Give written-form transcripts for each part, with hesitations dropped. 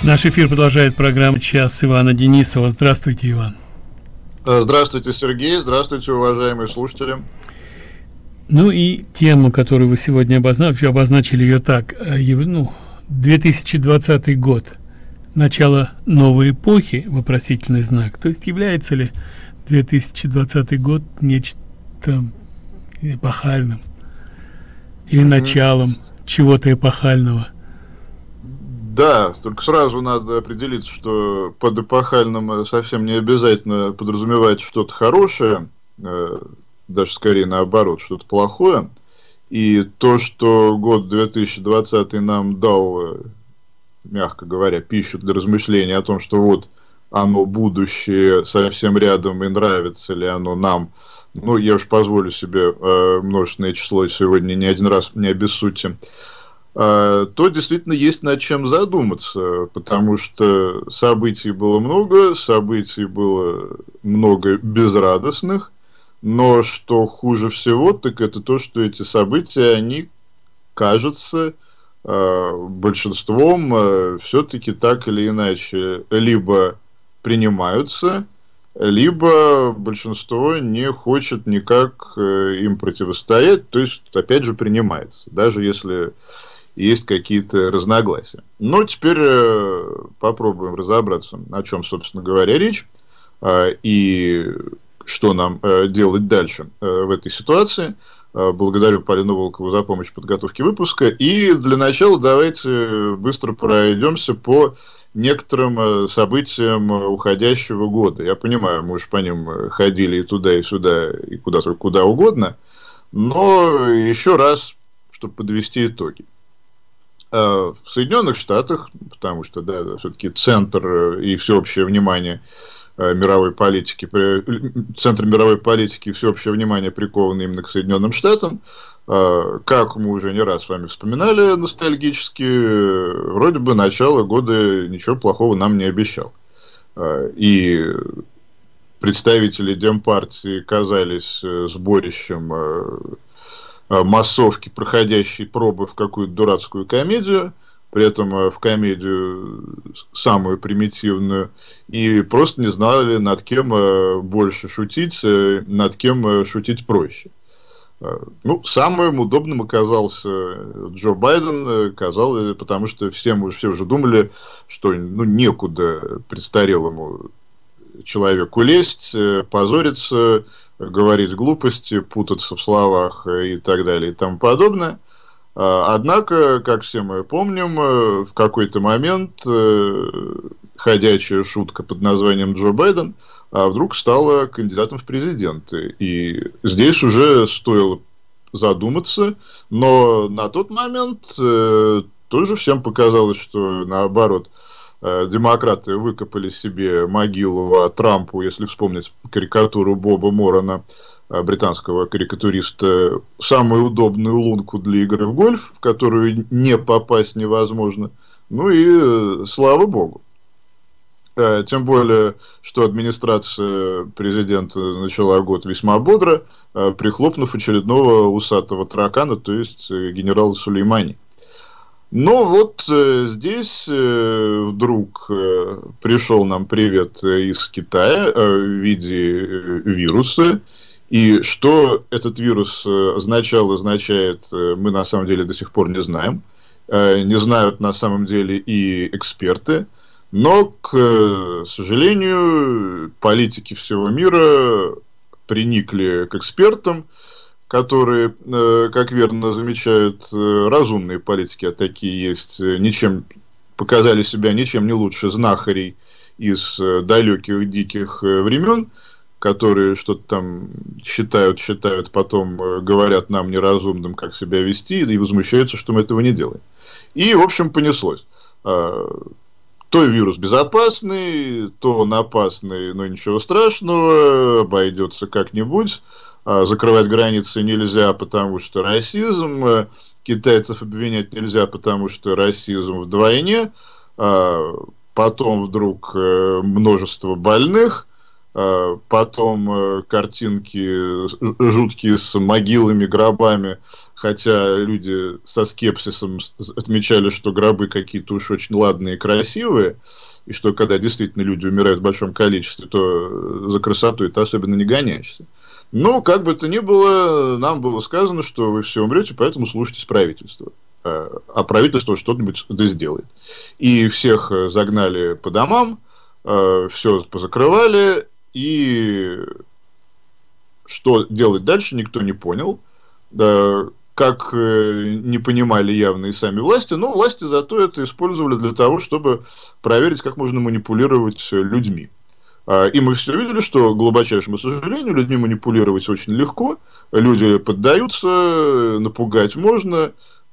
Наш эфир продолжает программа «Час» Ивана Денисова. Здравствуйте, Иван. Здравствуйте, Сергей. Здравствуйте, уважаемые слушатели. Ну и тему, которую вы сегодня обозначили ее так. 2020 год. Начало новой эпохи, вопросительный знак. То есть является ли 2020 год нечто эпохальным? Или началом чего-то эпохального? Да, только сразу надо определиться, что под эпохальным совсем не обязательно подразумевать что-то хорошее, даже скорее наоборот, что-то плохое. И то, что год 2020 нам дал, мягко говоря, пищу для размышления о том, что вот оно будущее совсем рядом и нравится ли оно нам. Ну, я уж позволю себе множественное число сегодня не один раз не обессудьте. То действительно есть над чем задуматься, потому что событий было много безрадостных, но что хуже всего, так это то, что эти события, они, кажется, большинством все-таки так или иначе либо принимаются, либо большинство не хочет никак им противостоять, то есть, опять же, принимается, даже если есть какие-то разногласия. Но теперь попробуем разобраться, о чем, собственно говоря, речь, и что нам делать дальше в этой ситуации. Благодарю Полину Волкову за помощь в подготовке выпуска. И для начала давайте быстро пройдемся по некоторым событиям уходящего года. Я понимаю, мы уж по ним ходили и туда, и сюда, и куда угодно. Но еще раз, чтобы подвести итоги. В Соединенных Штатах, потому что, да, все-таки центр и всеобщее внимание мировой политики, центр мировой политики и всеобщее внимание прикованы именно к Соединенным Штатам. Как мы уже не раз с вами вспоминали ностальгически, вроде бы начало года ничего плохого нам не обещал. И представители Демпартии казались сборищем массовки, проходящей пробы в какую-то дурацкую комедию, при этом в комедию самую примитивную, и просто не знали, над кем больше шутить, над кем шутить проще. Ну, самым удобным оказался Джо Байден, потому что все уже думали, что некуда престарелому человеку лезть, позориться, говорить глупости, путаться в словах и так далее и тому подобное. Однако, как все мы помним, в какой-то момент ходячая шутка под названием Джо Байден вдруг стала кандидатом в президенты. И здесь уже стоило задуматься, но на тот момент тоже всем показалось, что наоборот, демократы выкопали себе могилу Трампу, если вспомнить карикатуру Боба Морона, британского карикатуриста, самую удобную лунку для игры в гольф, в которую не попасть невозможно. Ну и слава богу. Тем более, что администрация президента начала год весьма бодро, прихлопнув очередного усатого таракана, то есть генерала Сулеймани. Но вот здесь вдруг пришел нам привет из Китая в виде вируса. И что этот вирус означает, мы на самом деле до сих пор не знаем. Не знают на самом деле и эксперты. Но, к сожалению, политики всего мира приникли к экспертам, которые, как верно замечают разумные политики, а такие есть, показали себя ничем не лучше знахарей из далеких диких времен, которые что-то там считают, потом говорят нам неразумным, как себя вести, и возмущаются, что мы этого не делаем. И, в общем, понеслось. То вирус безопасный, то он опасный, но ничего страшного, обойдется как-нибудь. Закрывать границы нельзя, потому что расизм. Китайцев обвинять нельзя, потому что расизм вдвойне. Потом вдруг множество больных. потом картинки жуткие с могилами, гробами, хотя люди со скепсисом отмечали, что гробы какие-то уж очень ладные и красивые, и что когда действительно люди умирают в большом количестве, то за красоту это особенно не гоняешься. Но, как бы то ни было, нам было сказано, что вы все умрете, поэтому слушайтесь правительства. А правительство что-нибудь да сделает. И всех загнали по домам, все позакрывали, и что делать дальше, никто не понял. Как не понимали явно и сами власти, но власти зато это использовали для того, чтобы проверить, как можно манипулировать людьми. И мы все видели, что, к глубочайшему сожалению, людьми манипулировать очень легко, люди поддаются, напугать можно,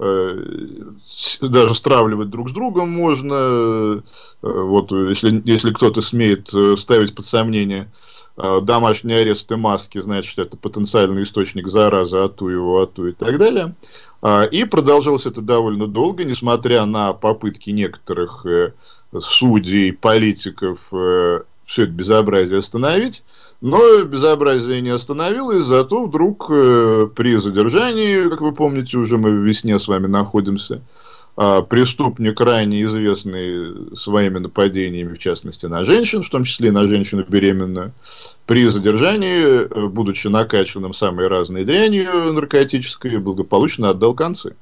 даже стравливать друг с другом можно. Вот, если кто-то смеет ставить под сомнение домашний арест и маски, значит, что это потенциальный источник заразы, ату и так далее. И продолжалось это довольно долго, несмотря на попытки некоторых судей, политиков все это безобразие остановить. Но безобразие не остановилось, зато вдруг при задержании, как вы помните, уже мы в весне с вами находимся, преступник, крайне известный своими нападениями, в частности, на женщин, в том числе и на женщину беременную, при задержании, будучи накачанным самой разной дрянью наркотической, благополучно отдал концы.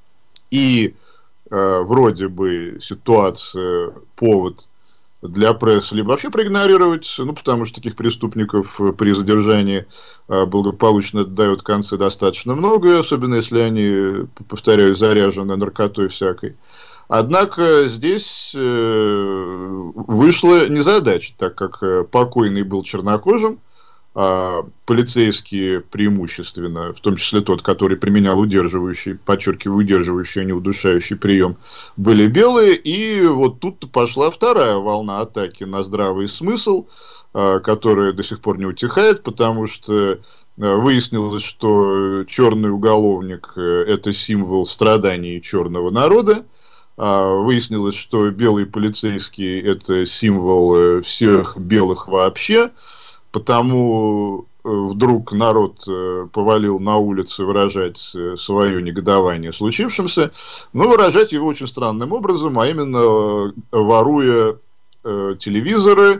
И вроде бы ситуация, повод для прессы либо вообще проигнорировать, ну, потому что таких преступников при задержании благополучно отдают концы достаточно много, особенно если они, повторяю, заряжены наркотой всякой. Однако здесь вышла незадача, так как покойный был чернокожим, полицейские преимущественно, в том числе тот, который применял удерживающий, подчеркиваю, удерживающий, а не удушающий прием, были белые, и вот тут пошла вторая волна атаки на здравый смысл, которая до сих пор не утихает, потому что выяснилось, что черный уголовник – это символ страданий черного народа, выяснилось, что белый полицейский – это символ всех белых вообще. Потому вдруг народ повалил на улицы выражать свое негодование случившимся, но выражать его очень странным образом, а именно воруя телевизоры,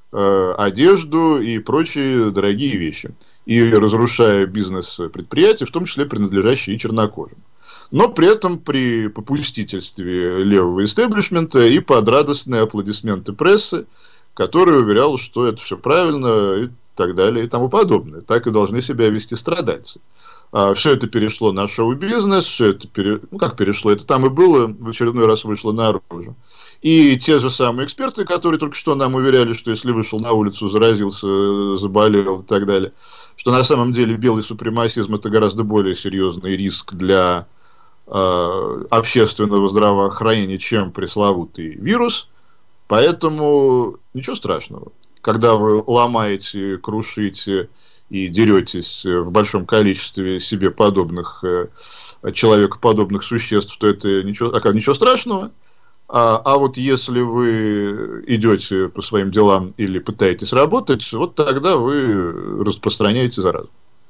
одежду и прочие дорогие вещи, и разрушая бизнес предприятий, в том числе принадлежащие и чернокожим. Но при этом при попустительстве левого истеблишмента и под радостные аплодисменты прессы, который уверял, что это все правильно и так далее и тому подобное. Так и должны себя вести страдальцы. Все это перешло на шоу-бизнес, все это как перешло, это там и было, в очередной раз вышло наружу. И те же самые эксперты, которые только что нам уверяли, что если вышел на улицу, заразился, заболел и так далее, что на самом деле белый супремасизм – это гораздо более серьезный риск для общественного здравоохранения, чем пресловутый вирус. Поэтому ничего страшного, когда вы ломаете, крушите и деретесь в большом количестве себе подобных, человекоподобных существ, то это ничего страшного. А вот если вы идете по своим делам или пытаетесь работать, вот тогда вы распространяете заразу.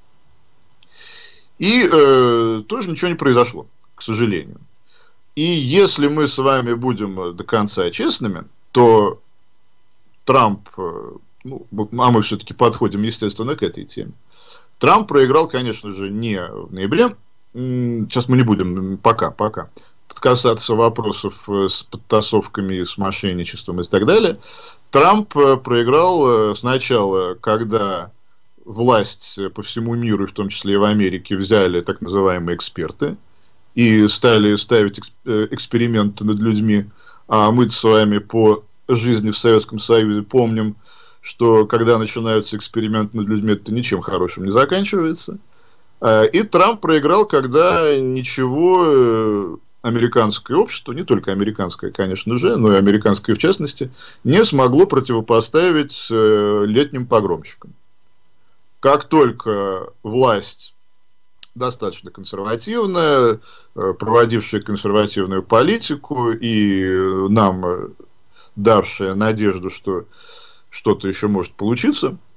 И тоже ничего не произошло, к сожалению. И если мы с вами будем до конца честными, то Трамп, а мы все-таки подходим, естественно, к этой теме. Трамп проиграл, конечно же, не в ноябре. Сейчас мы не будем пока касаться вопросов с подтасовками, с мошенничеством и так далее. Трамп проиграл сначала, когда власть по всему миру, в том числе и в Америке, взяли так называемые эксперты и стали ставить эксперименты над людьми. А мы с вами по жизни в Советском Союзе помним, что когда начинаются эксперименты над людьми, это ничем хорошим не заканчивается. И Трамп проиграл, когда ничего американское общество, не только американское, конечно же, но и американское в частности, не смогло противопоставить летним погромщикам. Как только власть достаточно консервативная, проводившая консервативную политику и нам давшая надежду, что что-то еще может получиться,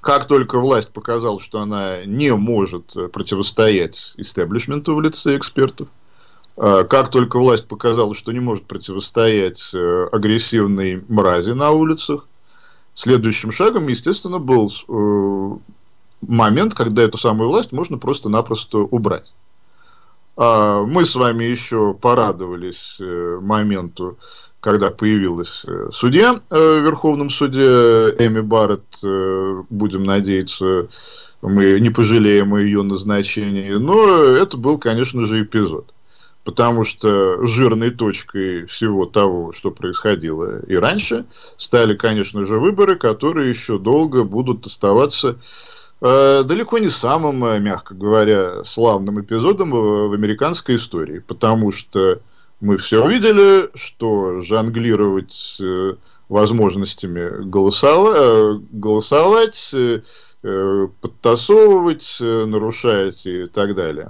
Как только власть показала, что она не может противостоять истеблишменту в лице экспертов, как только власть показала, что не может противостоять агрессивной мрази на улицах, следующим шагом, естественно, был момент, когда эту самую власть можно просто-напросто убрать. Мы с вами еще порадовались моменту, когда появилась судья в Верховном суде Эми Барретт. Будем надеяться, мы не пожалеем о ее назначении. Но это был, конечно же, эпизод. Потому что жирной точкой всего того, что происходило и раньше, стали, конечно же, выборы, которые еще долго будут оставаться далеко не самым, мягко говоря, славным эпизодом в американской истории. Потому что мы все увидели, что жонглировать возможностями голосовать, подтасовывать, нарушать и так далее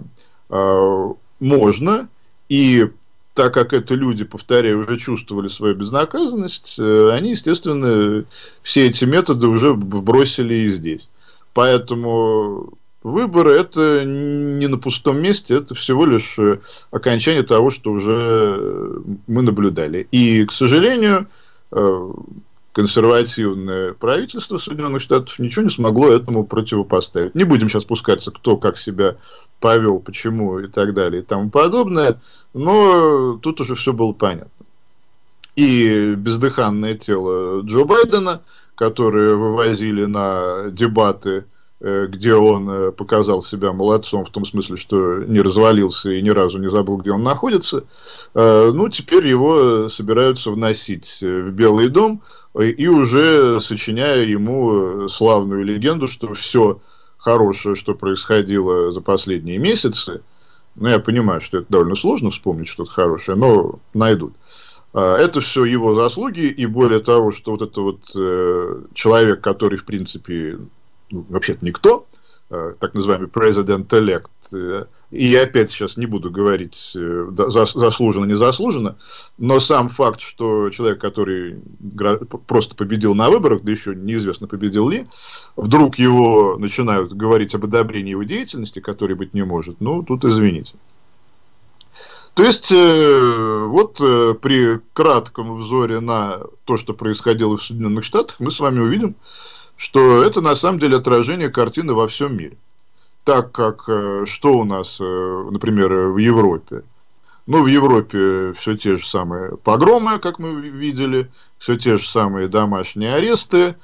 можно. И так как это люди, повторяю, уже чувствовали свою безнаказанность, они, естественно, все эти методы уже бросили и здесь. Поэтому выборы – это не на пустом месте, это всего лишь окончание того, что уже мы наблюдали. И, к сожалению, консервативное правительство Соединенных Штатов ничего не смогло этому противопоставить. Не будем сейчас пускаться, кто как себя повел, почему и так далее и тому подобное, но тут уже все было понятно. И бездыханное тело Джо Байдена, которое вывозили на дебаты, где он показал себя молодцом, в том смысле, что не развалился и ни разу не забыл, где он находится, ну, теперь его собираются вносить в Белый дом, и уже сочиняя ему славную легенду, что все хорошее, что происходило за последние месяцы, ну, я понимаю, что это довольно сложно вспомнить что-то хорошее, но найдут. Это все его заслуги, и более того, что вот это вот человек, который, в принципе, ну, вообще-то никто, так называемый президент-элект, и я опять сейчас не буду говорить заслуженно, не заслуженно, но сам факт, что человек, который просто победил на выборах, да еще неизвестно, победил ли, вдруг его начинают говорить об одобрении его деятельности, которой быть не может, ну, тут извините. То есть, вот при кратком взоре на то, что происходило в Соединенных Штатах, мы с вами увидим, что это на самом деле отражение картины во всем мире. Так как, что у нас, например, в Европе? Ну, в Европе все те же самые погромы, как мы видели, все те же самые домашние аресты,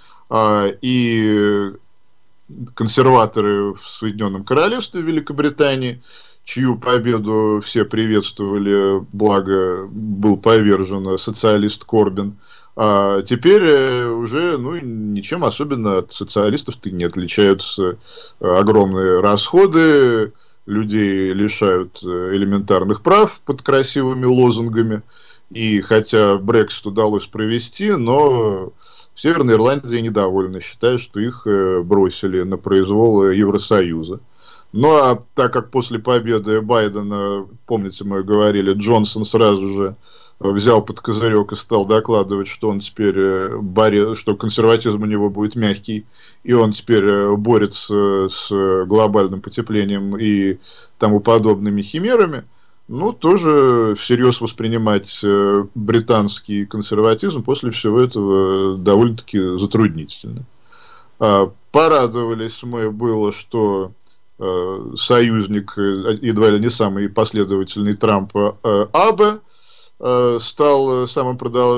и консерваторы в Соединенном Королевстве, в Великобритании, чью победу все приветствовали, благо был повержен социалист Корбин, а теперь уже ничем особенно от социалистов-то не отличаются. Огромные расходы, людей лишают элементарных прав под красивыми лозунгами. И хотя Брексит удалось провести, но в Северной Ирландии недовольны, считают, что их бросили на произвол Евросоюза. Ну, а так как после победы Байдена, помните, мы говорили, Джонсон сразу же взял под козырек и стал докладывать, что он теперь что консерватизм у него будет мягкий, и он теперь борется с глобальным потеплением и тому подобными химерами, ну, тоже всерьез воспринимать британский консерватизм после всего этого довольно-таки затруднительно. Порадовались мы было, что союзник, едва ли не самый последовательный Трампа, Абе, стал самым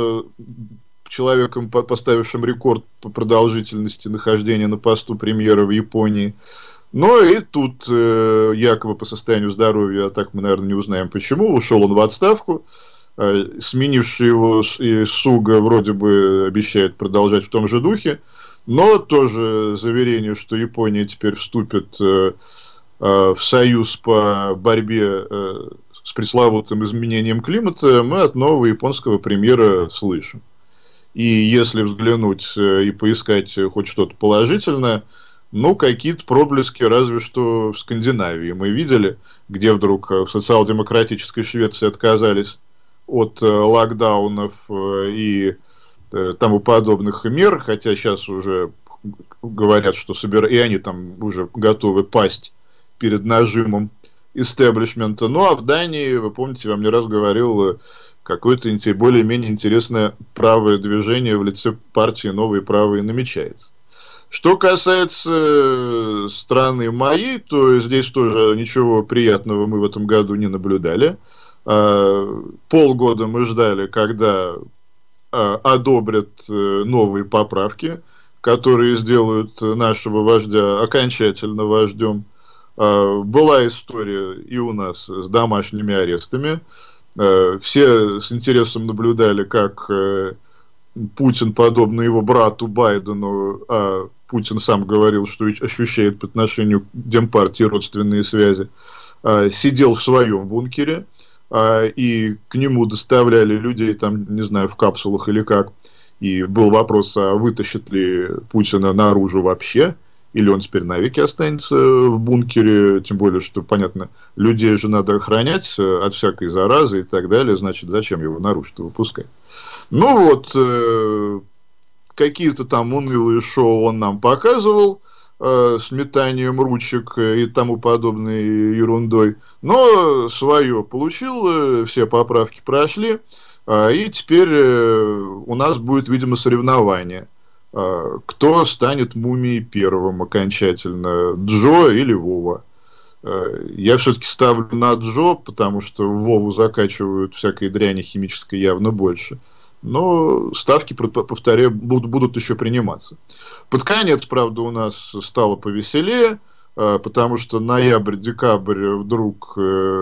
человеком, поставившим рекорд по продолжительности нахождения на посту премьера в Японии. Но и тут, якобы по состоянию здоровья, а так мы, наверное, не узнаем почему, ушел он в отставку. Сменивший его Суга вроде бы обещает продолжать в том же духе, но тоже заверение, что Япония теперь вступит в союз по борьбе с пресловутым изменением климата, мы от нового японского премьера слышим. И если взглянуть и поискать хоть что-то положительное, ну, какие-то проблески разве что в Скандинавии мы видели, где вдруг в социал-демократической Швеции отказались от локдаунов и тому подобных мер, хотя сейчас уже говорят, что и они там уже готовы пасть перед нажимом истеблишмента. Ну, а в Дании, вы помните, я вам не раз говорил, какое-то более-менее интересное правое движение в лице партии «Новые правые» намечается. Что касается страны моей, то здесь тоже ничего приятного мы в этом году не наблюдали. Полгода мы ждали, когда одобрят новые поправки, которые сделают нашего вождя окончательно вождем. Была история и у нас с домашними арестами. Все с интересом наблюдали, как Путин, подобно его брату Байдену, а Путин сам говорил, что ощущает по отношению к Демпартии родственные связи, сидел в своем бункере, и к нему доставляли людей, там, не знаю, в капсулах или как. И был вопрос, а вытащит ли Путина наружу вообще, или он теперь навеки останется в бункере, тем более, что, понятно, людей же надо охранять от всякой заразы и так далее, значит, зачем его наружу-то выпускать? Ну вот, какие-то там унылые шоу он нам показывал, с метанием ручек и тому подобной ерундой, но свое получил, все поправки прошли, и теперь у нас будет, видимо, соревнование. Кто станет мумией первым окончательно, Джо или Вова? Я все-таки ставлю на Джо, потому что в Вову закачивают всякой дряни химической явно больше. Но ставки, повторяю, будут еще приниматься. Под конец, правда, у нас стало повеселее, потому что ноябрь-декабрь вдруг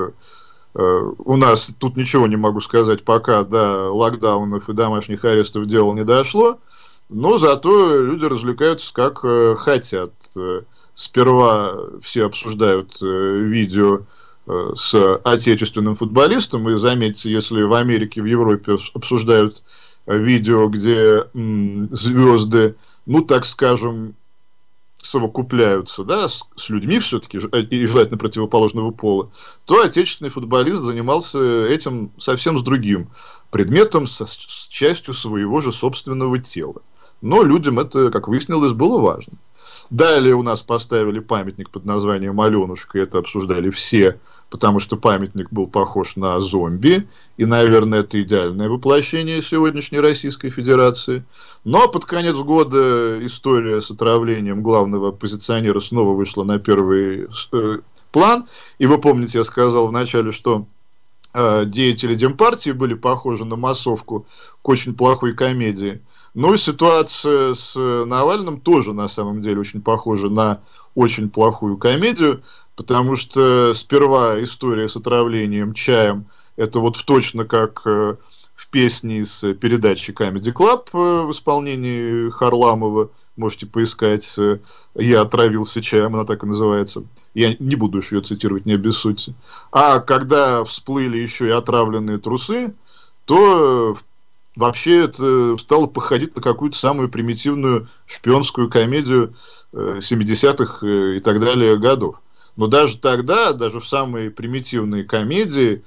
у нас, тут ничего не могу сказать, пока до локдаунов и домашних арестов дело не дошло, но зато люди развлекаются как хотят. Сперва все обсуждают видео с отечественным футболистом, и заметьте, если в Америке, в Европе обсуждают видео, где звезды, ну, так скажем, совокупляются, да, с людьми все-таки, и желательно противоположного пола, то отечественный футболист занимался этим совсем с другим предметом, с частью своего же собственного тела. Но людям это, как выяснилось, было важно. Далее у нас поставили памятник под названием Аленушка, и это обсуждали все, потому что памятник был похож на зомби, и, наверное, это идеальное воплощение сегодняшней Российской Федерации. Но под конец года история с отравлением главного оппозиционера снова вышла на первый план, и вы помните, я сказал вначале, что деятели Демпартии были похожи на массовку к очень плохой комедии. Ну и ситуация с Навальным тоже на самом деле очень похожа на очень плохую комедию, потому что сперва история с отравлением чаем, это вот точно как в песне из передачи Comedy Club в исполнении Харламова, можете поискать, «Я отравился чаем», она так и называется. Я не буду уж ее цитировать, не обессудьте. А когда всплыли еще и отравленные трусы, то вообще это стало походить на какую-то самую примитивную шпионскую комедию 70-х и так далее годов. Но даже тогда, даже в самые примитивные комедии,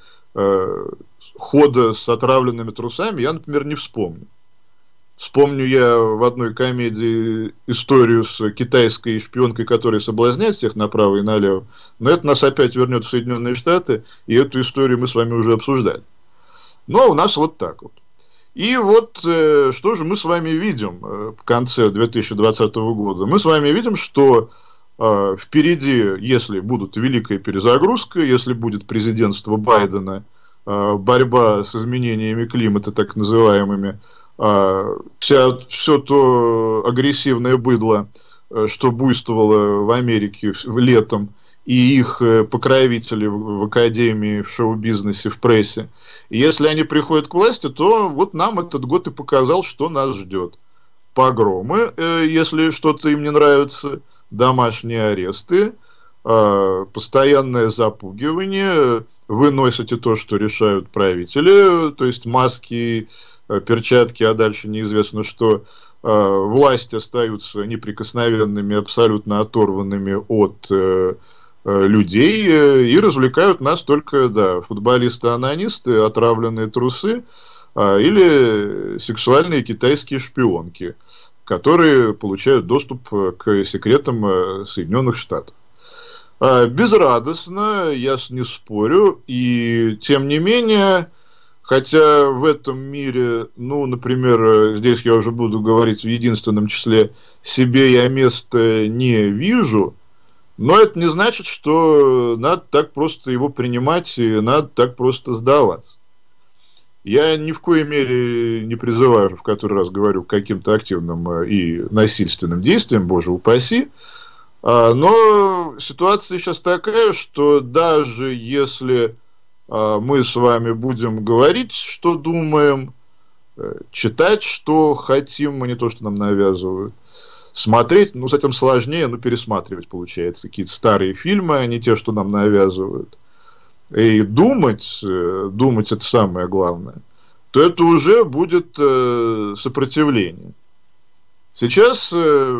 хода с отравленными трусами я, например, не вспомню. Вспомню я в одной комедии историю с китайской шпионкой, которая соблазняет всех направо и налево, но это нас опять вернет в Соединенные Штаты, и эту историю мы с вами уже обсуждали. Но у нас вот так вот. И вот что же мы с вами видим в конце 2020 года? Мы с вами видим, что впереди, если будет великая перезагрузка, если будет президентство Байдена, борьба с изменениями климата, так называемыми, все то агрессивное быдло, что буйствовало в Америке летом, и их покровители в академии, в шоу-бизнесе, в прессе. И если они приходят к власти, то вот нам этот год и показал, что нас ждет. Погромы, если что-то им не нравится, домашние аресты, постоянное запугивание, вы носите то, что решают правители, то есть маски, перчатки, а дальше неизвестно что. Власти остаются неприкосновенными, абсолютно оторванными от людей и развлекают нас только, да, футболисты-анонисты, отравленные трусы или сексуальные китайские шпионки, которые получают доступ к секретам Соединенных Штатов. Безрадостно, я не спорю, и тем не менее, хотя в этом мире, ну, например, здесь я уже буду говорить в единственном числе, себе я места не вижу, но это не значит, что надо так просто его принимать и надо так просто сдаваться. Я ни в коей мере не призываю, в который раз говорю, к каким-то активным и насильственным действиям, боже упаси, но ситуация сейчас такая, что даже если мы с вами будем говорить, что думаем, читать, что хотим, а не то, что нам навязывают, смотреть, ну, с этим сложнее, ну, пересматривать, получается, какие-то старые фильмы, а не те, что нам навязывают, и думать это самое главное, то это уже будет сопротивление. Сейчас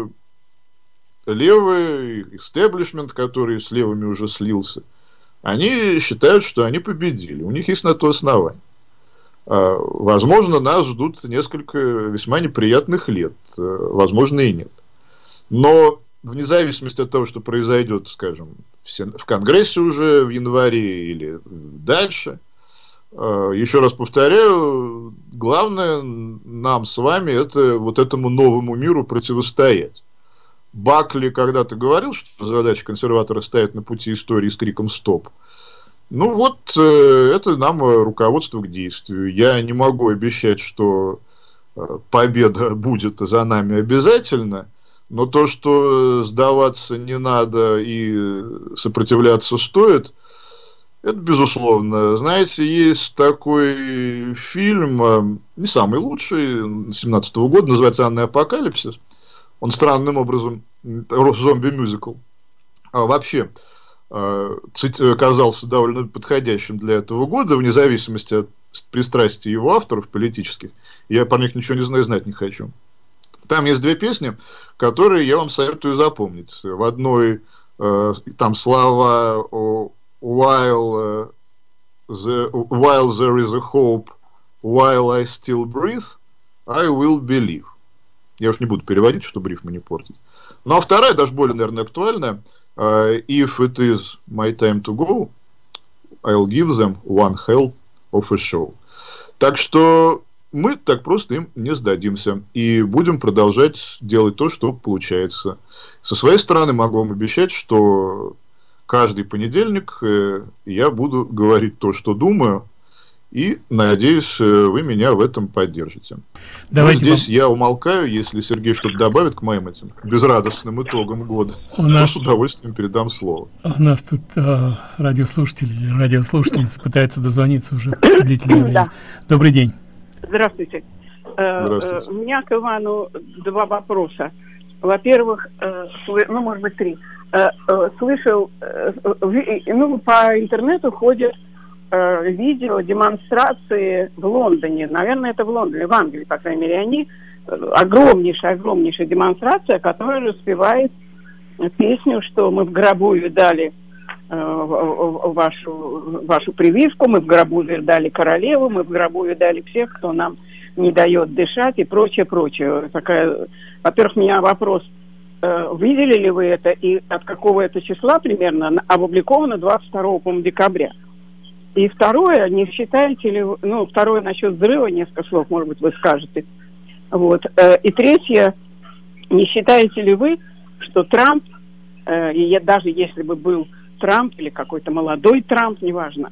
левый истеблишмент, который с левыми уже слился, они считают, что они победили. У них есть на то основание. Возможно, нас ждут несколько весьма неприятных лет. Возможно, и нет. Но вне зависимости от того, что произойдет, скажем, в Конгрессе уже в январе или дальше, еще раз повторяю, главное нам с вами это вот этому новому миру противостоять. Бакли когда-то говорил, что задача консерватора стоит на пути истории с криком «стоп». Ну вот, это нам руководство к действию. Я не могу обещать, что победа будет за нами обязательно, но то, что сдаваться не надо и сопротивляться стоит, это безусловно. Знаете, есть такой фильм, не самый лучший, 2017 года, называется «Анна Апокалипсис». Он странным образом зомби-мюзикл. Вообще оказался довольно подходящим для этого года, вне зависимости от пристрастий его авторов политических. Я про них ничего не знаю, знать не хочу. Там есть две песни, которые я вам советую запомнить. В одной там слова while there is a hope, while I still breathe, I will believe. Я уж не буду переводить, чтобы рифмы не портить. Ну, а вторая, даже более, наверное, актуальная. If it is my time to go, I'll give them one hell of a show. Так что мы так просто им не сдадимся. И будем продолжать делать то, что получается. Со своей стороны могу вам обещать, что каждый понедельник я буду говорить то, что думаю. И, надеюсь, вы меня в этом поддержите. Здесь я умолкаю, если Сергей что-то добавит к моим этим безрадостным итогам года, то с удовольствием передам слово. У нас тут радиослушатель или радиослушательница пытается дозвониться уже длительное время. Да. Добрый день. Здравствуйте. Здравствуйте. У меня к Ивану два вопроса. Во-первых, ну, может быть, три. Слышал, ну, по интернету ходят видео демонстрации в Лондоне. Наверное, это в Лондоне, в Англии, по крайней мере, они огромнейшая демонстрация, которая распевает песню, что мы в гробу видали вашу прививку, мы в гробу видали королеву, мы в гробу видали всех, кто нам не дает дышать и прочее. Такая, во-первых, у меня вопрос, видели ли вы это и от какого это числа примерно, опубликовано 22 декабря. И второе, не считаете ли, ну, второе насчет взрыва, несколько слов, может быть, вы скажете. Вот. И третье, не считаете ли вы, что Трамп, даже если бы был Трамп или какой-то молодой Трамп, неважно,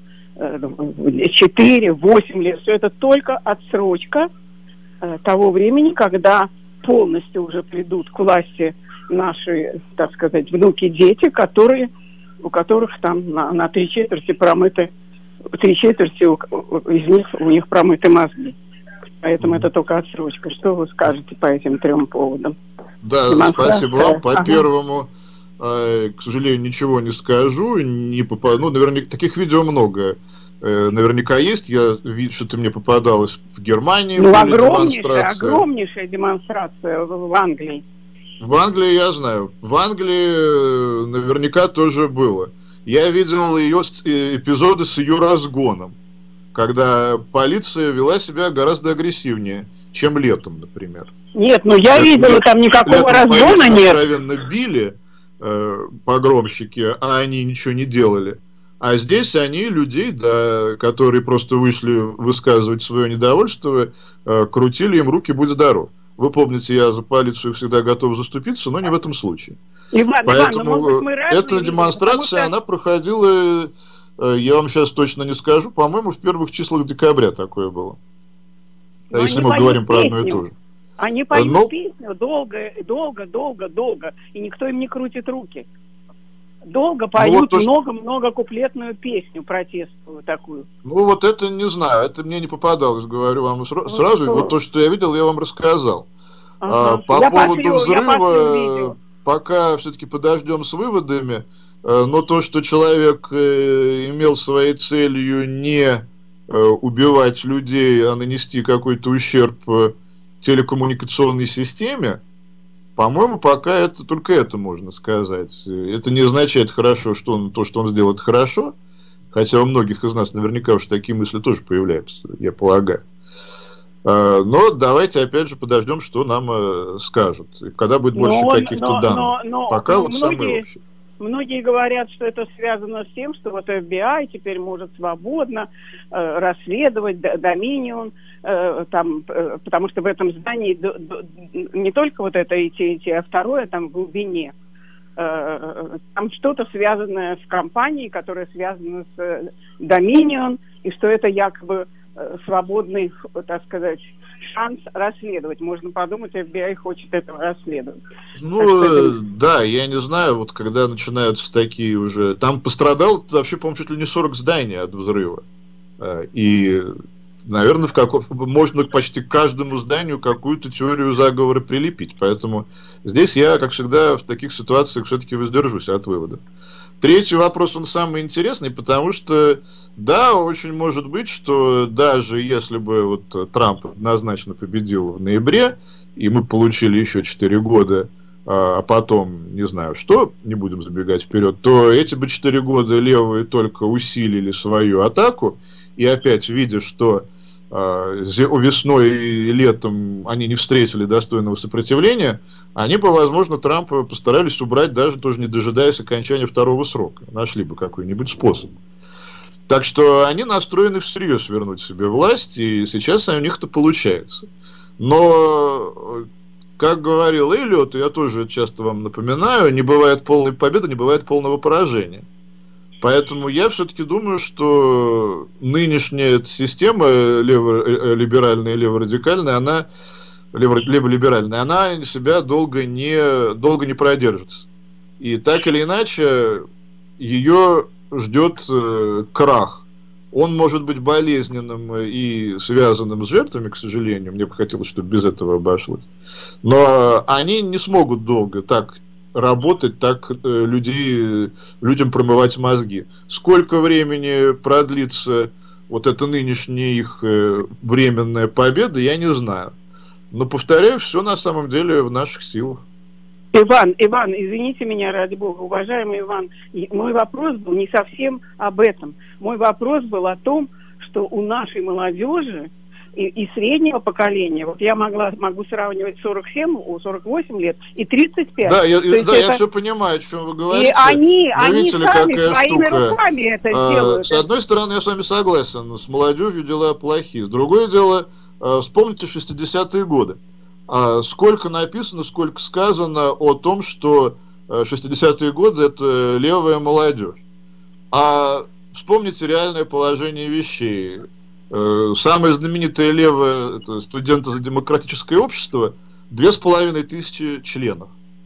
4-8 лет, все это только отсрочка того времени, когда полностью уже придут к власти наши, так сказать, внуки, дети, у которых там на 3/4 промыты, 3/4 из них у них промыты мозги. Поэтому это только отсрочка. Что вы скажете по этим трем поводам? Да, спасибо вам. По первому, к сожалению, ничего не скажу. Ну, наверняка таких видео много. Наверняка есть. Я вижу, что ты мне попадалась в Германии. Ну, огромнейшая демонстрация в Англии. В Англии я знаю. В Англии наверняка тоже было. Я видел ее эпизоды с ее разгоном. когда полиция вела себя гораздо агрессивнее, чем летом, например. Нет, ну я видела, там никакого разгона нет. Откровенно били погромщики, а они ничего не делали. А здесь они людей, да, которые просто вышли высказывать свое недовольство, крутили им руки, будь здоров. Вы помните, я за полицию всегда готов заступиться, но не в этом случае. Поэтому эта демонстрация, она проходила, я вам сейчас точно не скажу, по-моему, в первых числах декабря такое было. Если мы говорим про одно и то же. Они поют песню долго, и никто им не крутит руки. Долго поют, много куплетную песню протестную такую. Ну вот это не знаю, это мне не попадалось, говорю вам сразу. Вот то, что я видел, я вам рассказал. По поводу взрыва, пока все-таки подождем с выводами, но то, что человек имел своей целью не убивать людей, а нанести какой-то ущерб телекоммуникационной системе, по-моему, пока это только это можно сказать. Это не означает хорошо, что то, что он сделал, это хорошо, хотя у многих из нас наверняка уж такие мысли тоже появляются, я полагаю. Но давайте опять же подождем, что нам скажут, когда будет больше каких-то данных. Пока вот самое общее. Многие говорят, что это связано с тем, что вот FBI теперь может свободно расследовать Dominion, потому что в этом здании не только вот это IT, а второе там в глубине. Там что-то связанное с компанией, которая связана с Dominion, и что это якобы свободный, так сказать, шанс расследовать. Можно подумать, FBI хочет этого расследовать. Ну, да, я не знаю, вот когда начинаются такие уже... Там пострадал вообще, по-моему, чуть ли не 40 зданий от взрыва. И, наверное, можно почти к каждому зданию какую-то теорию заговора прилепить. Поэтому здесь я, как всегда, в таких ситуациях все-таки воздержусь от вывода. Третий вопрос, он самый интересный, потому что, да, очень может быть, что даже если бы вот Трамп однозначно победил в ноябре, и мы получили еще 4 года, а потом, не знаю что, не будем забегать вперед, то эти бы 4 года левые только усилили свою атаку, и опять, видя, что весной и летом они не встретили достойного сопротивления, они бы, возможно, Трампа постарались убрать, даже тоже не дожидаясь окончания второго срока. Нашли бы какой-нибудь способ. Так что они настроены всерьез вернуть себе власть, и сейчас у них это получается. Но, как говорил Эллиот, и я тоже часто вам напоминаю, не бывает полной победы, не бывает полного поражения. Поэтому я все-таки думаю, что нынешняя эта система либеральная и леворадикальная, она леволиберальная, она себя долго не продержится. И так или иначе ее ждет крах. Он может быть болезненным и связанным с жертвами, к сожалению. Мне бы хотелось, чтобы без этого обошлось. Но они не смогут долго так работать, так людям промывать мозги. Сколько времени продлится вот эта нынешняя их временная победа, я не знаю. Но, повторяю, все на самом деле в наших силах. Иван, извините меня, ради бога, уважаемый Иван, мой вопрос был не совсем об этом. Мой вопрос был о том, что у нашей молодежи и среднего поколения, вот я могу сравнивать 47, 48 лет и 35. Да, я все понимаю, о чем вы говорите. И они видите, сами своими руками это делают. С одной стороны, я с вами согласен, с молодежью дела плохие. С другое дело, вспомните 60-е годы. Сколько написано, сколько сказано о том, что 60-е годы это левая молодежь. А вспомните реальное положение вещей. Самое знаменитое левое, это студенты за демократическое общество, 2500 членов.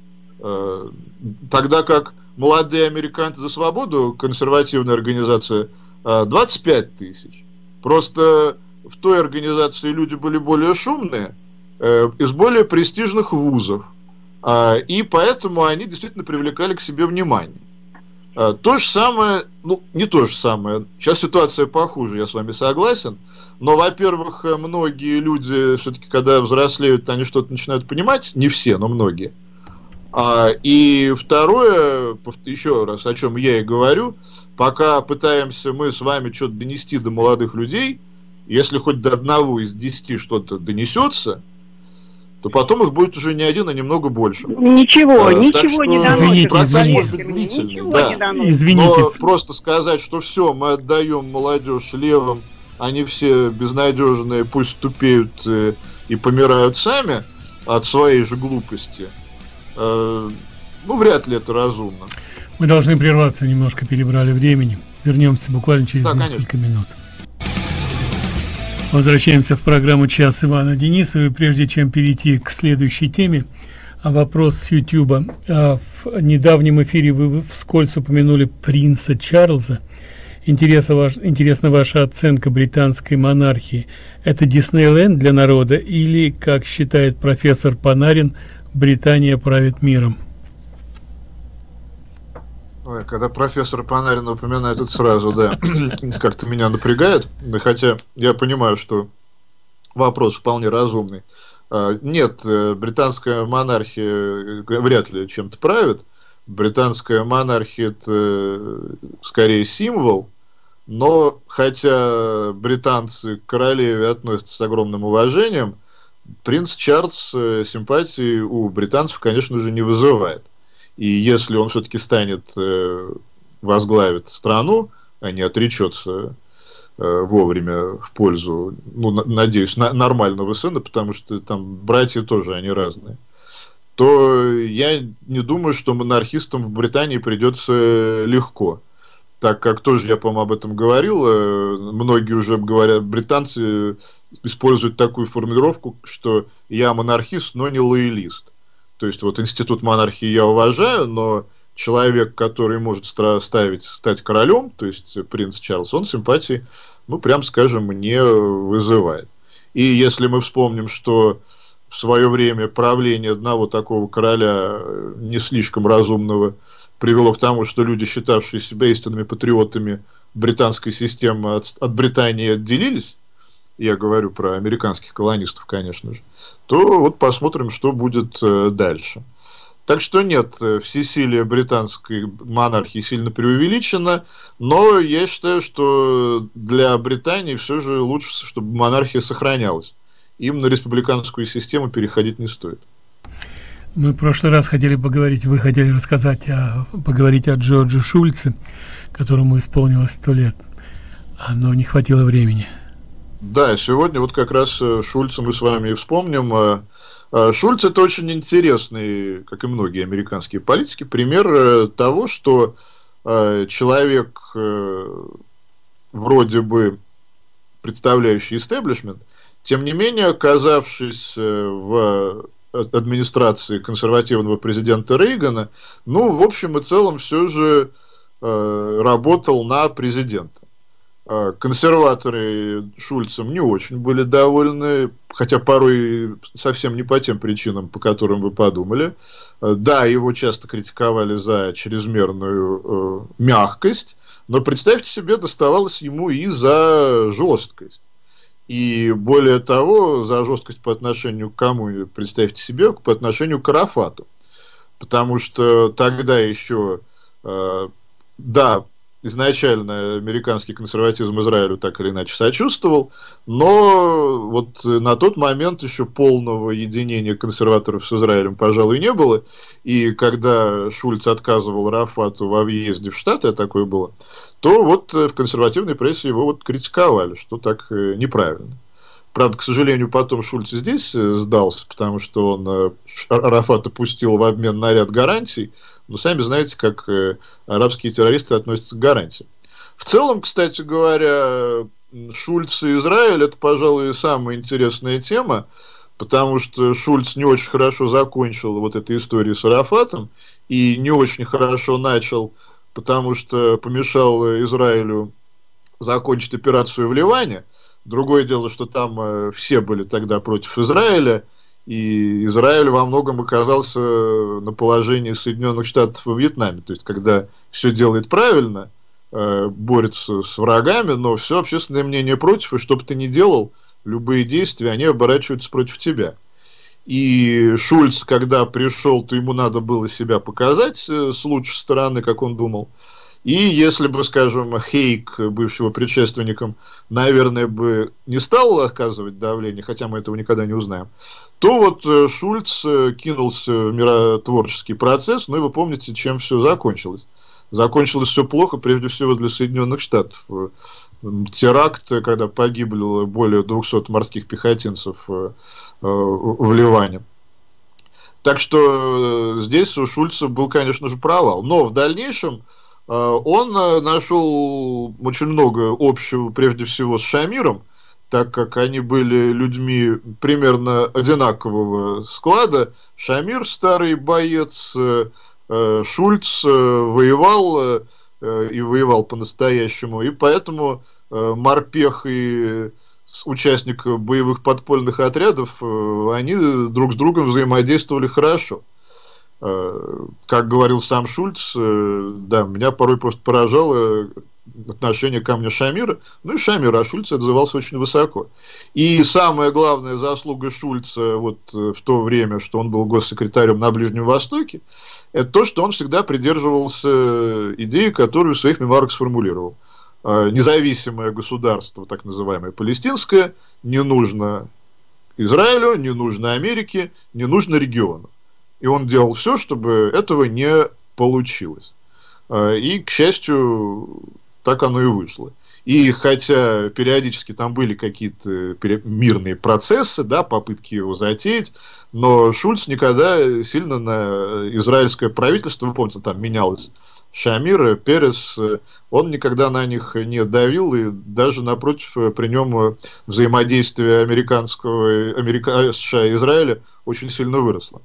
Тогда как молодые американцы за свободу, консервативная организация, 25 тысяч. Просто в той организации люди были более шумные, из более престижных вузов. И поэтому они действительно привлекали к себе внимание. То же самое, ну, не то же самое, сейчас ситуация похуже, я с вами согласен, но, во-первых, многие люди, все-таки, когда взрослеют, они что-то начинают понимать, не все, но многие, И второе, еще раз, о чем я и говорю, пока пытаемся мы с вами что-то донести до молодых людей, если хоть до 1 из 10 что-то донесется, то потом их будет уже не 1, а немного больше. Ничего не доносится. Процесс может быть длительный, да. Но просто сказать, что все, мы отдаем молодежь левым, они все безнадежные, пусть тупеют и помирают сами от своей же глупости, вряд ли это разумно. Мы должны прерваться, немножко перебрали времени. Вернемся буквально через несколько минут. Возвращаемся в программу «Час» Ивана Денисова. И прежде чем перейти к следующей теме, вопрос с YouTube. В недавнем эфире вы вскользь упомянули принца Чарльза. Интересна ваша оценка британской монархии. Это Диснейленд для народа или, как считает профессор Панарин, Британия правит миром? Ой, когда профессор Панарин упоминает это сразу, да, как-то меня напрягает, хотя я понимаю, что вопрос вполне разумный. Нет, британская монархия вряд ли чем-то правит. Британская монархия – это скорее символ, но хотя британцы к королеве относятся с огромным уважением, принц Чарльз симпатии у британцев, конечно же, не вызывает. И если он все-таки возглавит страну, а не отречется вовремя в пользу, надеюсь, нормального сына, потому что там братья тоже, они разные, то я не думаю, что монархистам в Британии придется легко. Так как тоже я, по-моему, об этом говорил, многие уже говорят, британцы используют такую формулировку, что я монархист, но не лоялист. То есть вот институт монархии я уважаю, но человек, который может стать королем, то есть принц Чарльз, он симпатии, прям скажем, не вызывает. И если мы вспомним, что в свое время правление одного такого короля не слишком разумного привело к тому, что люди, считавшие себя истинными патриотами британской системы, от Британии отделились, я говорю про американских колонистов, конечно же, то вот посмотрим, что будет дальше. Так что нет, всесилие британской монархии сильно преувеличено, но я считаю, что для Британии все же лучше, чтобы монархия сохранялась. Им на республиканскую систему переходить не стоит. Мы в прошлый раз хотели поговорить, вы хотели поговорить о Джордже Шульце, которому исполнилось 100 лет, но не хватило времени. Да, сегодня вот как раз Шульца мы с вами и вспомним. Шульц – это очень интересный, как и многие американские политики, пример того, что человек, вроде бы представляющий истеблишмент, тем не менее, оказавшись в администрации консервативного президента Рейгана, в общем и целом все же работал на президента. Консерваторы Шульцем не очень были довольны, хотя порой совсем не по тем причинам, по которым вы подумали. Да, его часто критиковали за чрезмерную мягкость, но представьте себе, доставалось ему и за жесткость. И более того, за жесткость по отношению к кому, представьте себе, по отношению к Арафату. Потому что тогда еще, да, изначально американский консерватизм Израилю так или иначе сочувствовал, но вот на тот момент еще полного единения консерваторов с Израилем, пожалуй, не было. И когда Шульц отказывал Арафату во въезде в Штаты, а такое было, то вот в консервативной прессе его вот критиковали, что так неправильно. Правда, к сожалению, потом Шульц здесь сдался, потому что он Арафата пустил в обмен на ряд гарантий. Но сами знаете, как арабские террористы относятся к гарантиям. В целом, кстати говоря, Шульц и Израиль – это, пожалуй, самая интересная тема, потому что Шульц не очень хорошо закончил вот эту историю с Арафатом и не очень хорошо начал, потому что помешал Израилю закончить операцию в Ливане. Другое дело, что там все были тогда против Израиля, и Израиль во многом оказался на положении Соединенных Штатов во Вьетнаме. То есть, когда все делает правильно, борется с врагами, но все общественное мнение против, и что бы ты ни делал, любые действия, они оборачиваются против тебя. И Шульц, когда пришел, то ему надо было себя показать с лучшей стороны, как он думал. И если бы, скажем, Хейк, бывшего предшественником, наверное, бы не стал оказывать давление, хотя мы этого никогда не узнаем, то вот Шульц кинулся в миротворческий процесс, ну и вы помните, чем все закончилось. Закончилось все плохо, прежде всего для Соединенных Штатов. Теракт, когда погибло более 200 морских пехотинцев в Ливане. Так что здесь у Шульца был, конечно же, провал. Но в дальнейшем он нашел очень много общего, прежде всего, с Шамиром, так как они были людьми примерно одинакового склада. Шамир, старый боец, Шульц воевал и воевал по-настоящему, и поэтому морпех и участник боевых подпольных отрядов, они друг с другом взаимодействовали хорошо. Как говорил сам Шульц, да, меня порой просто поражало отношение ко мне Шамира, ну и Шамир о Шульце отзывался очень высоко. И самая главная заслуга Шульца вот в то время, что он был госсекретарем на Ближнем Востоке, это то, что он всегда придерживался идеи, которую в своих мемуарах сформулировал. Независимое государство, так называемое палестинское, не нужно Израилю, не нужно Америке, не нужно региону. И он делал все, чтобы этого не получилось. И, к счастью, так оно и вышло. И хотя периодически там были какие-то мирные процессы, да, попытки его затеять, но Шульц никогда сильно на израильское правительство, вы помните, там менялось Шамир, Перес, он никогда на них не давил, и даже напротив, при нем взаимодействие США и Израиля очень сильно выросло.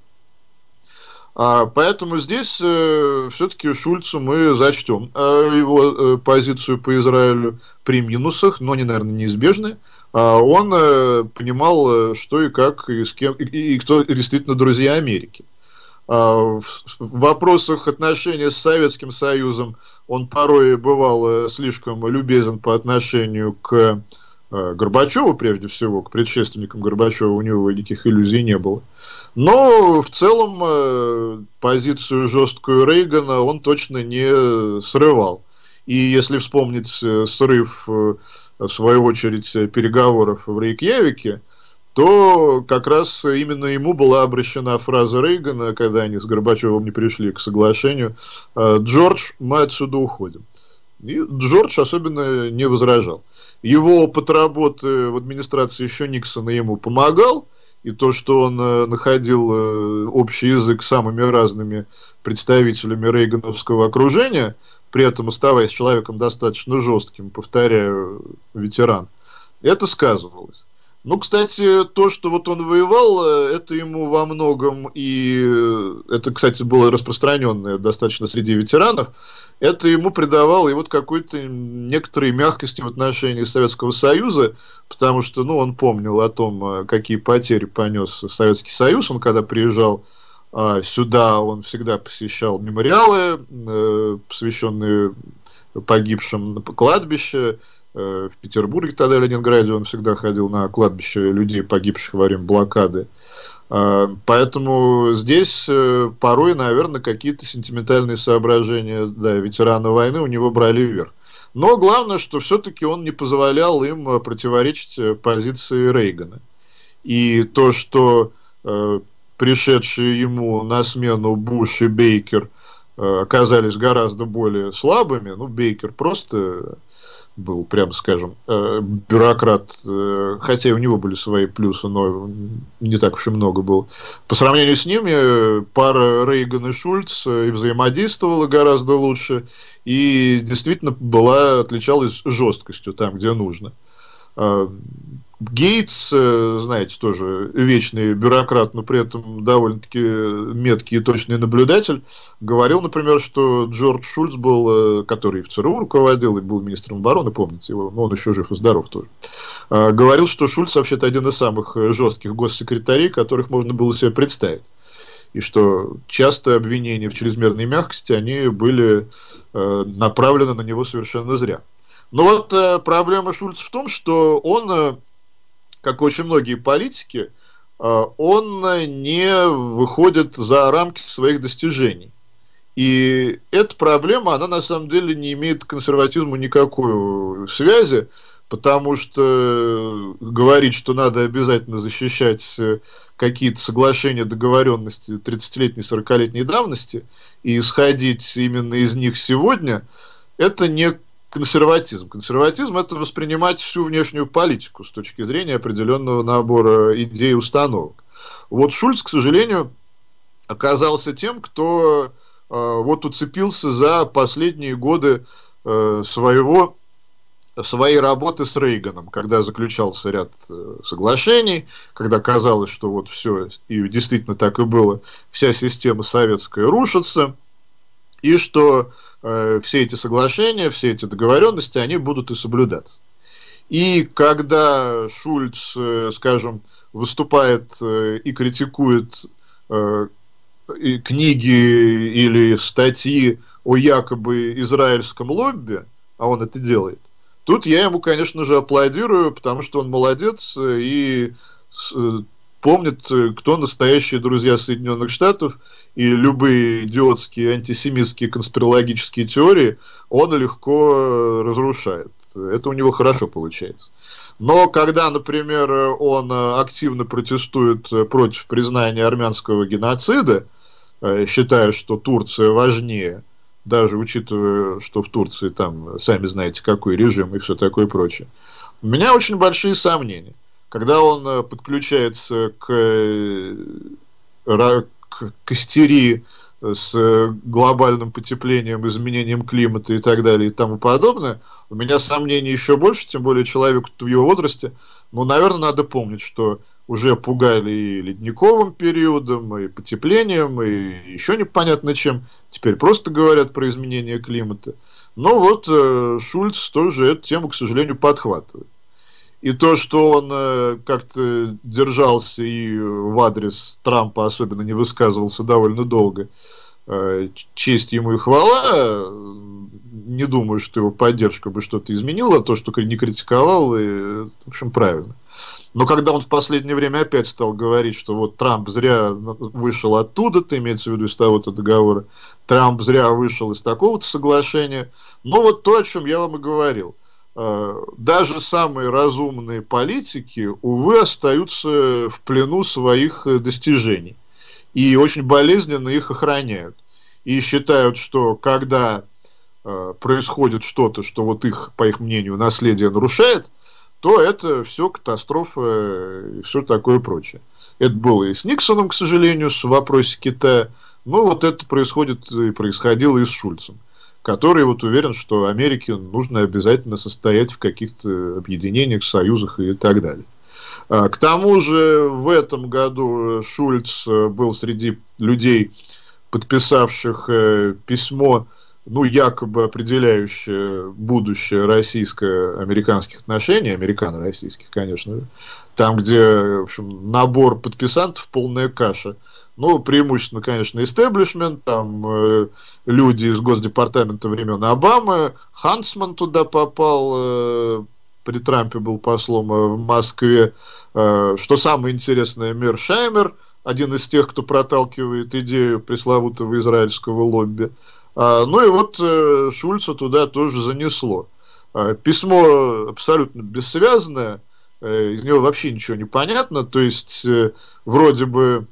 Поэтому здесь все-таки Шульцу мы зачтем его позицию по Израилю при минусах, но они, наверное, неизбежны. Он понимал, что и как, и с кем, и кто действительно друзья Америки. В вопросах отношений с Советским Союзом он порой бывал слишком любезен по отношению к Горбачеву, прежде всего, к предшественникам Горбачева у него никаких иллюзий не было. Но в целом позицию жесткую Рейгана он точно не срывал. И если вспомнить срыв, в свою очередь, переговоров в Рейкьявике, то как раз именно ему была обращена фраза Рейгана, когда они с Горбачевым не пришли к соглашению: «Джордж, мы отсюда уходим». И Джордж особенно не возражал. Его опыт работы в администрации еще Никсона ему помогал, и то, что он находил общий язык с самыми разными представителями рейгановского окружения, при этом оставаясь человеком достаточно жестким, повторяю, ветеран, это сказывалось. Ну, кстати, то, что вот он воевал, это ему во многом, и это, кстати, было распространенное достаточно среди ветеранов, это ему придавало и вот какой-то некоторой мягкости в отношении Советского Союза, потому что, ну, он помнил о том, какие потери понес Советский Союз. Он, когда приезжал сюда, он всегда посещал мемориалы, посвященные погибшим, кладбища. В Петербурге, тогда в Ленинграде, он всегда ходил на кладбище людей, погибших во время блокады. Поэтому здесь порой, наверное, какие-то сентиментальные соображения, да, ветерана войны у него брали вверх. Но главное, что все-таки он не позволял им противоречить позиции Рейгана. И то, что пришедшие ему на смену Буш и Бейкер оказались гораздо более слабыми, ну, Бейкер просто был, прямо скажем, бюрократ, хотя и у него были свои плюсы, но не так уж и много было. По сравнению с ними пара Рейган и Шульц и взаимодействовала гораздо лучше, и действительно отличалась жесткостью там, где нужно. Гейтс, знаете, тоже вечный бюрократ, но при этом довольно-таки меткий и точный наблюдатель, говорил, например, что Джордж Шульц был, который в ЦРУ руководил и был министром обороны, помните его, но он еще жив и здоров тоже, говорил, что Шульц вообще-то один из самых жестких госсекретарей, которых можно было себе представить. И что часто обвинения в чрезмерной мягкости, они были направлены на него совершенно зря. Но вот проблема Шульца в том, что он, как очень многие политики, он не выходит за рамки своих достижений. И эта проблема, она на самом деле не имеет к консерватизму никакой связи, потому что говорить, что надо обязательно защищать какие-то соглашения, договоренности 30-летней, 40-летней давности и исходить именно из них сегодня, это не консерватизм. Консерватизм – это воспринимать всю внешнюю политику с точки зрения определенного набора идей и установок. Вот Шульц, к сожалению, оказался тем, кто вот уцепился за последние годы своей работы с Рейганом, когда заключался ряд соглашений, когда казалось, что вот все, и действительно так и было, вся система советская рушится, и что все эти соглашения, все эти договоренности, они будут и соблюдаться. И когда Шульц, скажем, выступает и критикует и книги или статьи о якобы израильском лобби, а он это делает, тут я ему, конечно же, аплодирую, потому что он молодец и помнит, кто настоящие друзья Соединенных Штатов, и любые идиотские антисемитские конспирологические теории он легко разрушает. Это у него хорошо получается. Но когда, например, он активно протестует против признания армянского геноцида, считая, что Турция важнее, даже учитывая, что в Турции там, сами знаете, какой режим и все такое прочее, у меня очень большие сомнения. Когда он подключается к истерии с глобальным потеплением, изменением климата и так далее и тому подобное, у меня сомнений еще больше, тем более человеку в его возрасте. Но, наверное, надо помнить, что уже пугали и ледниковым периодом, и потеплением, и еще непонятно чем. Теперь просто говорят про изменение климата. Но вот Шульц тоже эту тему, к сожалению, подхватывает. И то, что он как-то держался и в адрес Трампа особенно не высказывался довольно долго, честь ему и хвала, не думаю, что его поддержка бы что-то изменила, то, что не критиковал, и, в общем, правильно. Но когда он в последнее время опять стал говорить, что вот Трамп зря вышел оттуда-то, имеется в виду из того-то договора, Трамп зря вышел из такого-то соглашения, но вот то, о чем я вам и говорил. Даже самые разумные политики, увы, остаются в плену своих достижений. И очень болезненно их охраняют. И считают, что когда происходит что-то, что вот их, по их мнению, наследие нарушает, то это все катастрофа и все такое прочее. Это было и с Никсоном, к сожалению, в вопросе Китая. Но вот это происходит и происходило и с Шульцем, который вот уверен, что Америке нужно обязательно состоять в каких-то объединениях, союзах и так далее. К тому же в этом году Шульц был среди людей, подписавших письмо, ну, якобы определяющее будущее российско-американских отношений, американо-российских, конечно, там, где, в общем, набор подписантов полная каша. Ну, преимущественно, конечно, истеблишмент, там люди из Госдепартамента времен Обамы, Хансман туда попал, при Трампе был послом в Москве. Что самое интересное, Мершаймер, один из тех, кто проталкивает идею пресловутого израильского лобби. Ну и вот Шульца туда тоже занесло. Письмо абсолютно бессвязное, из него вообще ничего не понятно, то есть вроде бы,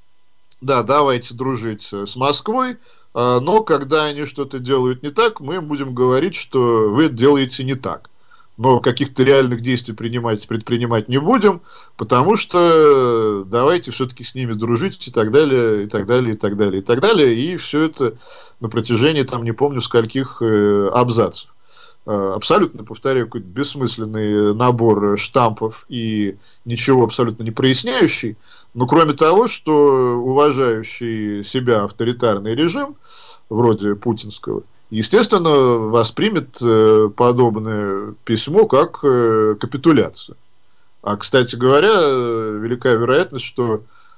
да, давайте дружить с Москвой, но когда они что-то делают не так, мы им будем говорить, что вы это делаете не так. Но каких-то реальных действий предпринимать не будем, потому что давайте все-таки с ними дружить и так далее, и так далее, и так далее, и так далее. И все это на протяжении, там, не помню, скольких абзацев. Абсолютно, повторяю, какой-то бессмысленный набор штампов и ничего абсолютно не проясняющий. Но кроме того, что уважающий себя авторитарный режим, вроде путинского, естественно, воспримет подобное письмо как капитуляцию. А, кстати говоря, велика вероятность, что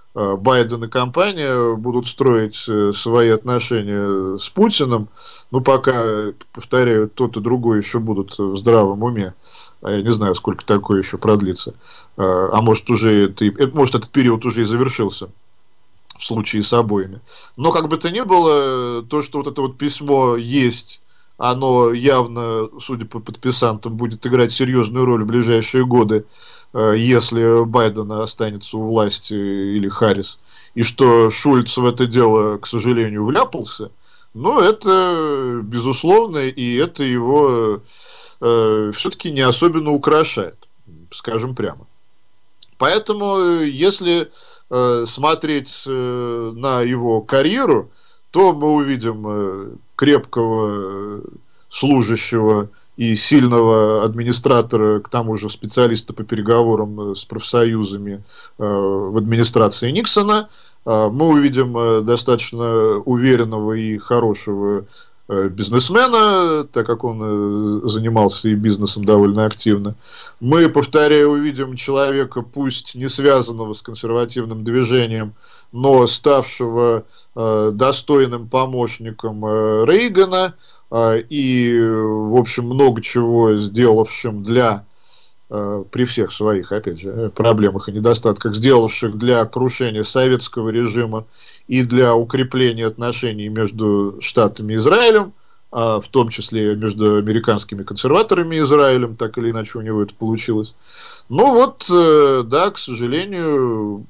Байден и компания будут строить свои отношения с Путиным, но пока, повторяю, тот и другой еще будут в здравом уме. А я не знаю, сколько такое еще продлится. А может, может, этот период уже и завершился в случае с обоими. Но как бы то ни было, то, что вот это вот письмо есть, оно явно, судя по подписантам, будет играть серьезную роль в ближайшие годы, если Байден останется у власти или Харрис, и что Шульц в это дело, к сожалению, вляпался, но это безусловно, и это его все-таки не особенно украшает, скажем прямо. Поэтому, если смотреть на его карьеру, то мы увидим крепкого служащего и сильного администратора, к тому же специалиста по переговорам с профсоюзами в администрации Никсона. Мы увидим достаточно уверенного и хорошего бизнесмена, так как он занимался и бизнесом довольно активно. Мы, повторяю, увидим человека, пусть не связанного с консервативным движением, но ставшего достойным помощником Рейгана и, в общем, много чего сделавшим для, при всех своих, опять же, проблемах и недостатках, сделавших для крушения советского режима и для укрепления отношений между Штатами и Израилем, в том числе между американскими консерваторами и Израилем, так или иначе у него это получилось. Ну вот, да, к сожалению,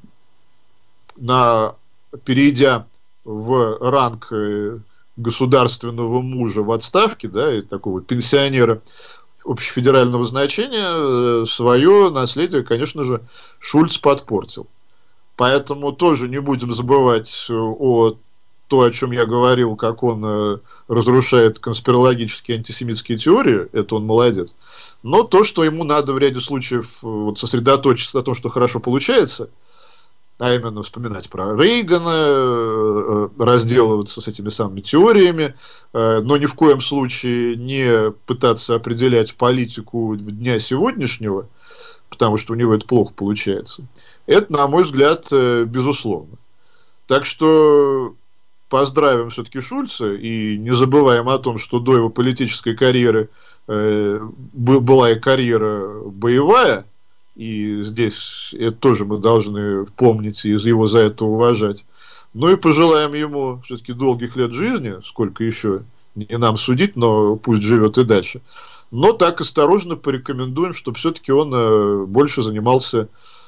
перейдя в ранг государственного мужа в отставке, да, и такого пенсионера общефедерального значения, свое наследие, конечно же, Шульц подпортил. Поэтому тоже не будем забывать о чем я говорил, как он разрушает конспирологические антисемитские теории, это он молодец. Но то, что ему надо в ряде случаев вот сосредоточиться на том, что хорошо получается, а именно вспоминать про Рейгана, разделываться с этими самыми теориями, но ни в коем случае не пытаться определять политику дня сегодняшнего, потому что у него это плохо получается. Это, на мой взгляд, безусловно. Так что поздравим все-таки Шульца и не забываем о том, что до его политической карьеры была и карьера боевая, и здесь это тоже мы должны помнить и его за это уважать. Ну и пожелаем ему все-таки долгих лет жизни, сколько еще, не нам судить, но пусть живет и дальше. Но так осторожно порекомендуем, чтобы все-таки он больше занимался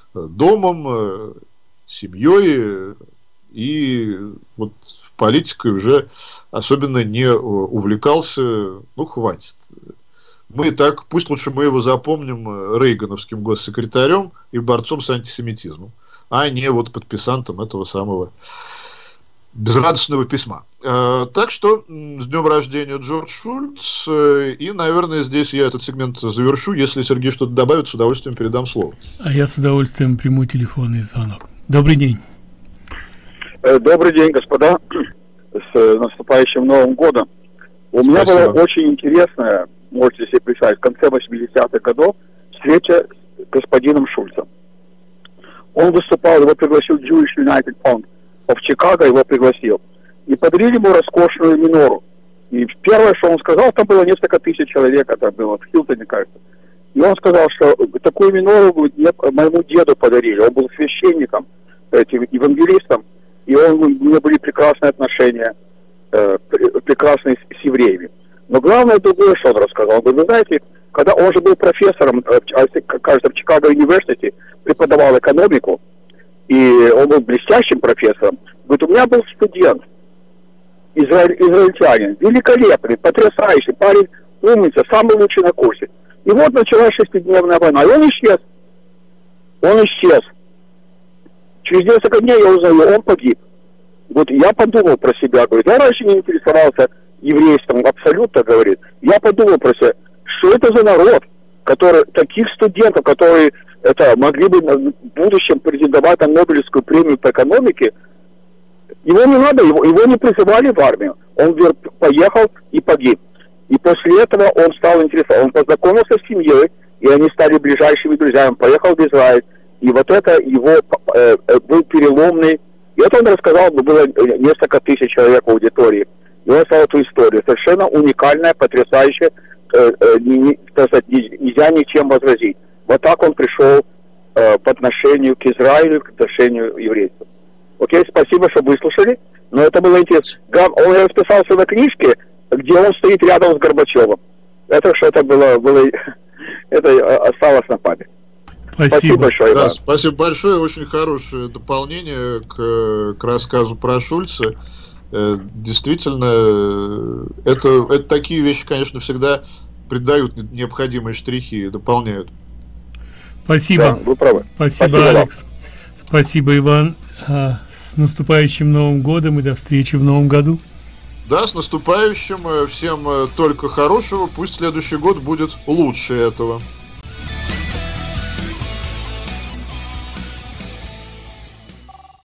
домом, семьей, и вот в политикой уже особенно не увлекался. Ну, хватит. Мы так, пусть лучше мы его запомним рейгановским госсекретарем и борцом с антисемитизмом, а не вот подписантом этого самого безрадостного письма. Так что с днем рождения, Джордж Шульц. И, наверное, здесь я этот сегмент завершу. Если Сергей что-то добавит, с удовольствием передам слово. А я с удовольствием приму телефонный звонок. Добрый день. Добрый день, господа. С наступающим Новым годом. У меня была очень интересная, можете себе представить, в конце 80-х годов встреча с господином Шульцем. Он выступал, его пригласил Jewish United Fund в Чикаго, его пригласил. И подарили ему роскошную минору. И первое, что он сказал, там было несколько тысяч человек, это было в Хилтоне, кажется. И он сказал, что такую минору моему деду подарили. Он был священником, этим евангелистом, и у меня были прекрасные отношения, прекрасные с евреями. Но главное другое, что он рассказал. Он говорит, вы знаете, когда он же был профессором, кажется, в Чикаго университете, преподавал экономику, и он был блестящим профессором. Говорит, у меня был студент, израильтянин, великолепный, потрясающий парень, умница, самый лучший на курсе. И вот началась 6-дневная война, и он исчез. Он исчез. Через несколько дней я узнаю, он погиб. Вот я подумал про себя, говорит, я раньше не интересовался еврейством, абсолютно, говорит. Я подумал про себя, что это за народ, который, таких студентов, которые могли бы в будущем претендовать на Нобелевскую премию по экономике, его не надо, его не призывали в армию. Он поехал и погиб. И после этого он стал интересоваться. Он познакомился с семьей, и они стали ближайшими друзьями. Поехал в Израиль. И вот это его был переломный. И вот он рассказал, было несколько тысяч человек в аудитории. И он сказал эту историю. Совершенно уникальная, потрясающая, нельзя ничем возразить. Вот так он пришел по отношению к Израилю, к отношению еврейства. Окей, спасибо, что выслушали. Но это было интересно. Он расписался на книжке, где он стоит рядом с Горбачевым. Это что-то было это осталось на память. Спасибо большое. Да, спасибо большое. Очень хорошее дополнение к рассказу про Шульца. Действительно, это такие вещи, конечно, всегда придают необходимые штрихи и дополняют. Спасибо. Да, вы правы. Спасибо, Алекс. Спасибо, Иван. С наступающим Новым годом и до встречи в Новом году. Да, с наступающим. Всем только хорошего. Пусть следующий год будет лучше этого.